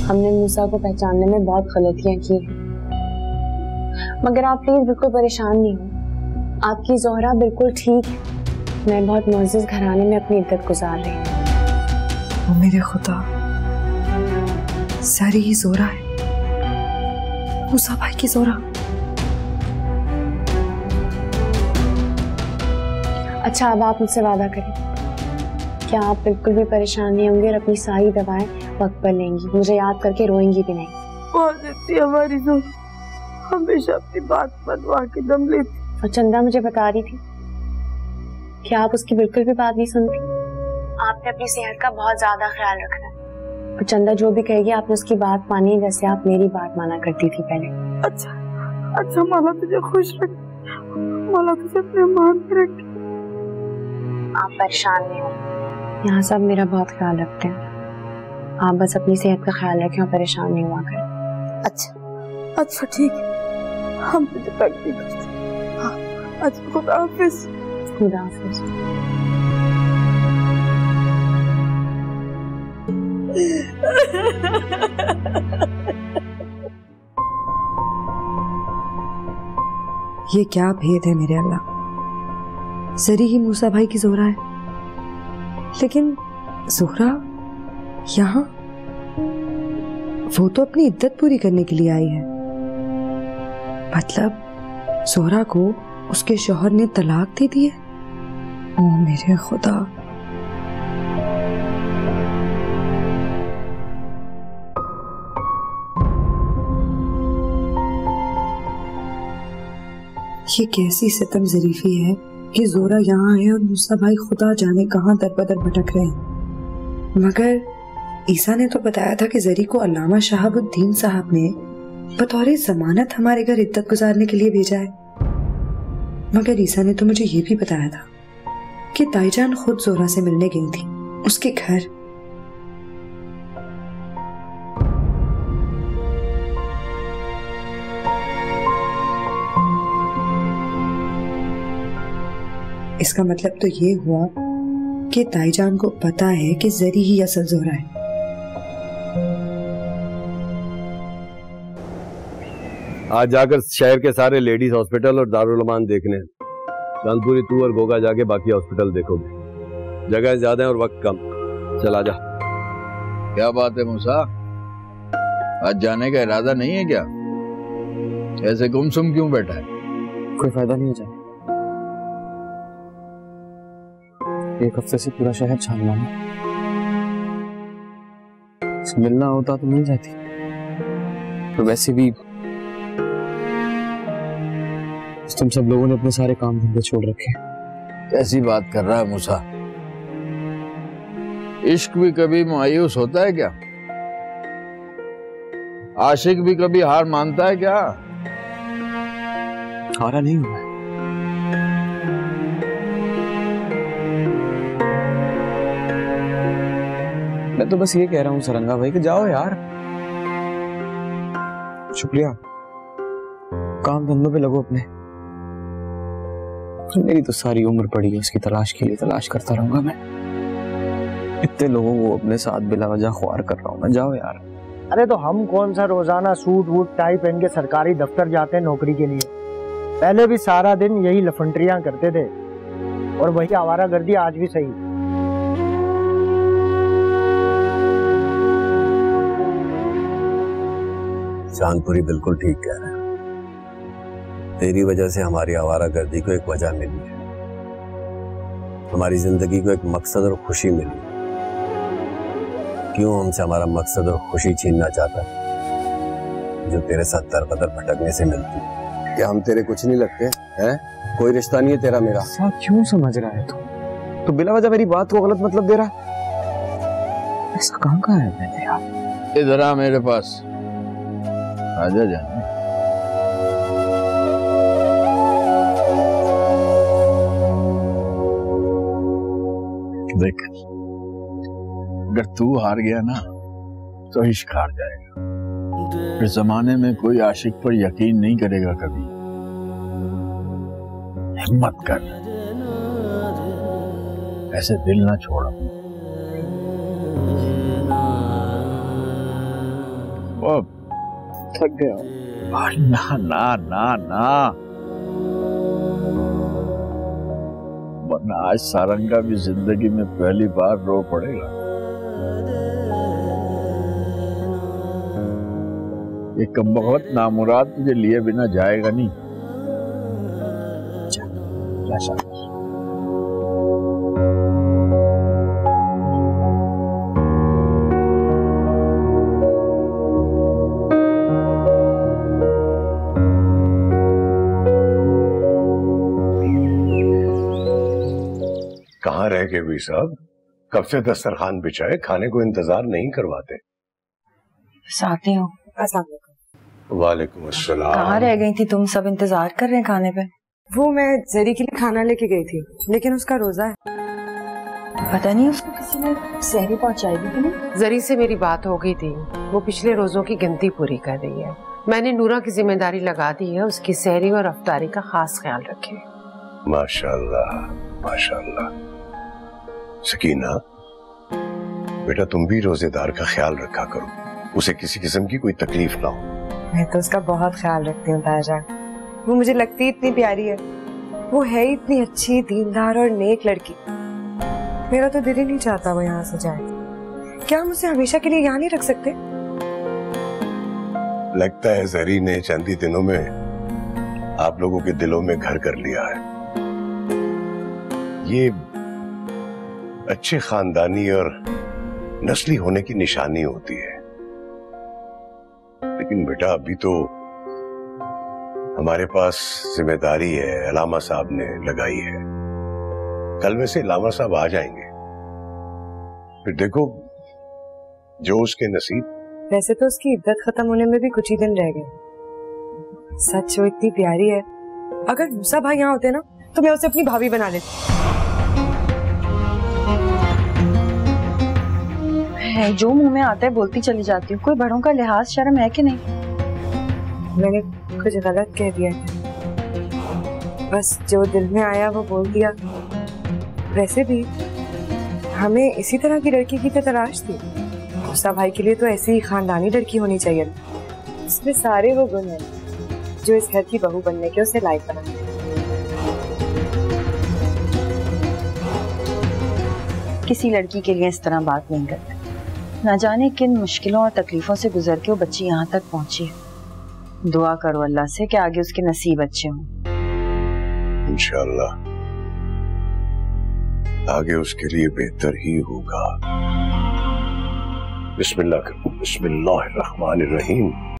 हमने मूसा को पहचानने में बहुत गलतियां की हैं, मगर आप प्लीज बिल्कुल परेशान नहीं हो। आपकी ज़ोहरा बिल्कुल ठीक है। मैं बहुत मुअज़्ज़ज़ घराने में अपनी इद्दत गुजार रही हूँ। वो मेरे खुदा, सारी ही ज़ोहरा है, मूसा भाई की ज़ोहरा। अच्छा, अब आप मुझसे वादा करें क्या आप बिल्कुल भी परेशान नहीं होंगे और अपनी सारी दवाएं वक्त पर लेंगी, मुझे याद करके रोएंगी भी नहीं? बहुत अच्छी हमारी ज़ोहरा, हमेशा अपनी बात मनवा के दम लेती। और चंदा मुझे बता रही थी कि आप उसकी बिल्कुल भी बात नहीं सुनती। आपने अपनी सेहत का बहुत ज्यादा ख्याल रखना है और चंदा जो भी कहेगी आपने उसकी बात मानी, जैसे आप मेरी बात माना करती थी पहले। अच्छा अच्छा, मौला तुझे खुश रखे, मौला तुझे अपने मान में रखे। आप परेशान नहीं हो, यहाँ सब मेरा बहुत ख्याल रखते हैं। आप बस अपनी सेहत का ख्याल रखें और परेशान नहीं हुआ करें। अच्छा अच्छा ठीक है, हम तुझे तंग नहीं करते। हाँ, अच्छा, खुदा हाफिज। खुदा हाफिज। ये क्या भेद है मेरे अल्लाह, जरी ही मूसा भाई की ज़ोहरा है, लेकिन ज़ोहरा यहाँ वो तो अपनी इद्दत पूरी करने के लिए आई है। मतलब ज़ोहरा को उसके शौहर ने तलाक दे दी है। ओ मेरे खुदा, ये कैसी सितम ज़रीफी है कि ज़ोहरा यहाँ है और मूसा भाई खुदा जाने कहाँ दर बदर भटक रहे हैं। मगर ईसा ने तो बताया था कि जरी को अल्लामा शहाबुद्दीन साहब ने बतौर जमानत हमारे घर इद्दत गुजारने के लिए भेजा है। मगर ईसा ने तो मुझे ये भी बताया था कि ताईजान खुद ज़ोहरा से मिलने गई थी उसके घर। इसका मतलब तो ये हुआ कि ताईजान को पता है कि जरी ही असल ज़ोहरा है। आज जाकर शहर के सारे लेडीज हॉस्पिटल और दारुल अमान देखने हैं। चांदपुरी तू और गोगा जाके बाकी हॉस्पिटल देखोगे। जगह ज्यादा है और वक्त कम। चला जा। क्या बात है मूसा, आज जाने का इरादा नहीं है क्या? ऐसे गुमसुम क्यों बैठा है? कोई फायदा नहीं हो जाए, एक हफ्ते से पूरा शहर छान मारा। मिलना होता तो मिल जाती, तो वैसे भी तुम सब लोगों ने अपने सारे काम धंधे छोड़ रखे। कैसी बात कर रहा है मूसा? इश्क भी कभी मायूस होता है क्या? आशिक भी कभी हार मानता है क्या? हारा नहीं हुआ। मैं तो बस ये कह रहा हूँ सरंगा भाई कि जाओ यार। शुक्रिया, काम धंधों पे लगो अपने। मेरी तो सारी उम्र पड़ी है उसकी तलाश के लिए, तलाश करता रहूंगा मैं। इतने लोगों को अपने साथ बिला वजह ख्वार कर रहा हूँ मैं। जाओ यार। अरे तो हम कौन सा रोजाना सूट वूट टाई पहन के सरकारी दफ्तर जाते हैं नौकरी के लिए? पहले भी सारा दिन यही लफंटरियां करते थे और वही आवारागर्दी आज भी सही। चांदपुरी बिल्कुल ठीक कह रहा है। तेरी वजह से हमारी आवारागर्दी को एक वजह मिली है, हमारी जिंदगी को एक मकसद और खुशी मिली। क्यों हमसे हमारा मकसद और खुशी छीनना चाहता है जो तेरे साथ दरबदर भटकने से मिलती है? क्या हम तेरे कुछ नहीं लगते हैं? कोई रिश्ता नहीं है तेरा मेरा। साथ क्यों समझ रहा है तू? बिला वजह मेरी बात को गलत मतलब दे रहा है। ऐसा कहाँ है मैंने यार? इधर आ मेरे पास, आजा जान। देख, अगर तू हार गया ना तो इश्क हार जाएगा। फिर जमाने में कोई आशिक पर यकीन नहीं करेगा कभी। हिम्मत कर, ऐसे दिल ना छोड़। वो थक गया हूँ। ना ना ना ना, वरना आज सारंगा भी जिंदगी में पहली बार रो पड़ेगा। ये कमबख्त नामुराद तुझे लिए बिना जाएगा नहीं। कहाँ रह गए भाई साहब? कब से दस्तरखान बिछाए, खाने को इंतजार नहीं करवाते? आती हूँ। वालेकुम अस्सलाम। कहाँ रह गई थी तुम? सब इंतजार कर रहे हैं खाने पे। वो मैं जरी के लिए खाना लेके गई थी, लेकिन उसका रोजा है। पता नहीं उसको किसी ने सहरी पहुँचाई भी कि नहीं। जरी से मेरी बात हो गई थी, वो पिछले रोजों की गिनती पूरी कर रही है। मैंने नूरा की जिम्मेदारी लगा दी है, उसकी सहरी और अफ्तारी का खास ख्याल रखे। माशाल्लाह माशाल्लाह। सकीना बेटा, तुम भी रोजेदार का ख्याल रखा करो, उसे किसी किस्म की कोई तकलीफ ना हो। मैं तो उसका बहुत ख्याल रखती हूँ ताजा, वो मुझे लगती इतनी प्यारी है। वो है इतनी अच्छी, दीनदार और नेक लड़की। मेरा तो दिल ही नहीं चाहता वो यहाँ से जाए। क्या हम उसे हमेशा के लिए यहाँ नहीं रख सकते? लगता है जरी ने चंद ही दिनों में आप लोगों के दिलों में घर कर लिया है। ये अच्छे खानदानी और नस्ली होने की निशानी होती है। लेकिन बेटा, अभी तो हमारे पास जिम्मेदारी है, अलामा साहब ने लगाई है। कल में से अलामा साहब आ जाएंगे, फिर देखो जो उसके नसीब। वैसे तो उसकी इद्दत खत्म होने में भी कुछ ही दिन रह गए। सच वो इतनी प्यारी है। अगर मूसा भाई यहाँ होते ना तो मैं उसे अपनी भाभी बना लेती। जो मुंह में आता है बोलती चली जाती हूँ। कोई बड़ों का लिहाज शर्म है कि नहीं? मैंने कुछ गलत कह दिया है, बस जो दिल में आया वो बोल दिया। वैसे भी हमें इसी तरह की लड़की की तो तलाश थी। मूसा भाई के लिए तो ऐसी ही खानदानी लड़की होनी चाहिए, इसमें सारे वो गुण हैं जो इस घर की बहू बनने के उसे लायक बनाते। किसी लड़की के लिए इस तरह बात नहीं करते। ना जाने किन मुश्किलों और तकलीफों से गुजर के वो बच्ची यहाँ तक पहुंची है। दुआ करो अल्लाह से कि आगे उसके नसीब अच्छे हों। इंशाअल्लाह आगे उसके लिए बेहतर ही होगा। बिस्मिल्लाह, बिस्मिल्लाहिर्रहमानिर्रहीम।